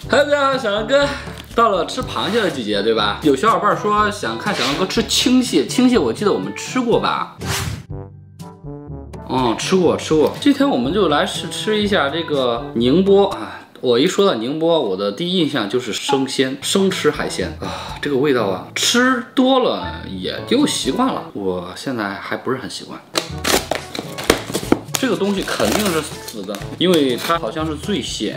大家好，小狼哥，到了吃螃蟹的季节，对吧？有小伙伴说想看小狼哥吃青蟹，青蟹我记得我们吃过吧？吃过。今天我们就来试吃一下这个宁波啊。我一说到宁波，我的第一印象就是生鲜，生吃海鲜啊，这个味道啊，吃多了也就习惯了。我现在还不是很习惯。这个东西肯定是死的，因为它好像是醉蟹。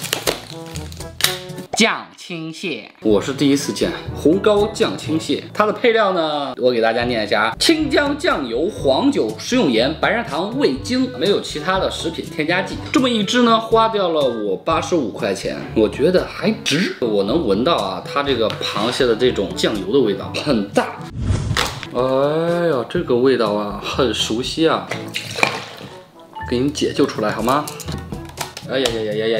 酱青蟹，我是第一次见红膏酱青蟹。它的配料呢，我给大家念一下：青姜、酱油、黄酒、食用盐、白砂糖、味精，没有其他的食品添加剂。这么一只呢，花掉了我85块钱，我觉得还值。我能闻到啊，它这个螃蟹的这种酱油的味道很大。哎呀，这个味道啊，很熟悉啊，给你解救出来好吗？哎呀！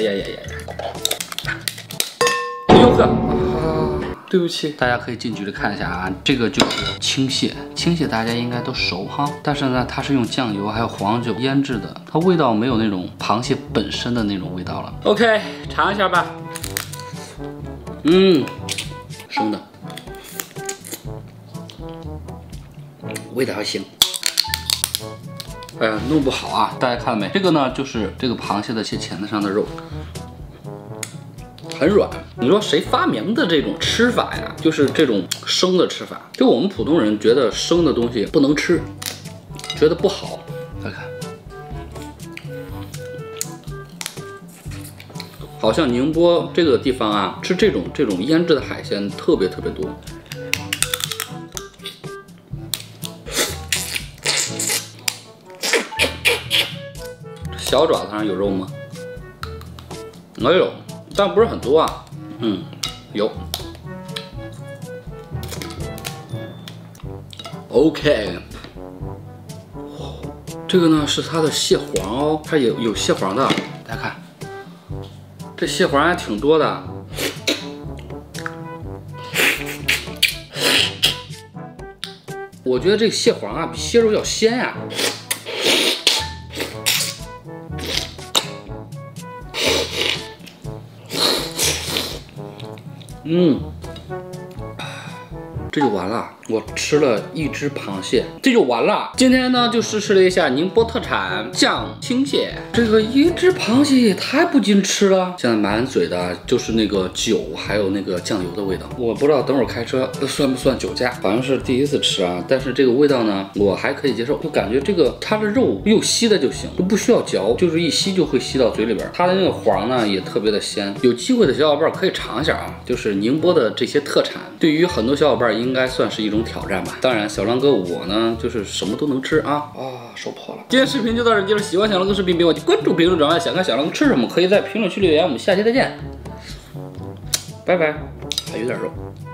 哟呵啊，对不起，大家可以近距离看一下啊，这个就是青蟹，青蟹大家应该都熟哈，但是呢，它是用酱油还有黄酒腌制的，它味道没有那种螃蟹本身的那种味道了。OK， 尝一下吧。生的，味道还行。哎呀，弄不好啊，大家看到没？这个呢，就是这个螃蟹的钳子上的肉。很软，你说谁发明的这种吃法呀？就是这种生的吃法，就我们普通人觉得生的东西不能吃，觉得不好。再看，好像宁波这个地方啊，吃这种腌制的海鲜特别多。小爪子上有肉吗？没有。但不是很多啊，有。OK， 这个呢是它的蟹黄哦，它有蟹黄的，大家看，这蟹黄还挺多的。我觉得这个蟹黄啊比蟹肉要鲜呀。这就完了，我吃了一只螃蟹，这就完了。今天呢就试吃了一下宁波特产酱青蟹，这个一只螃蟹也太不经吃了，现在满嘴的就是那个酒还有那个酱油的味道，我不知道等会儿开车算不算酒驾，好像是第一次吃啊，但是这个味道呢我还可以接受，就感觉这个它的肉用吸的就行，都不需要嚼，就是一吸就会吸到嘴里边，它的那个黄呢也特别的鲜，有机会的小伙伴可以尝一下啊，就是宁波的这些特产，对于很多小伙伴应该算是一种挑战吧。当然，小狼哥我呢，就是什么都能吃啊！手破了。今天视频就到这儿结束，喜欢小狼哥视频，别忘记关注、评论、转发。想看小狼哥吃什么，可以在评论区留言。我们下期再见，拜拜。还有点肉。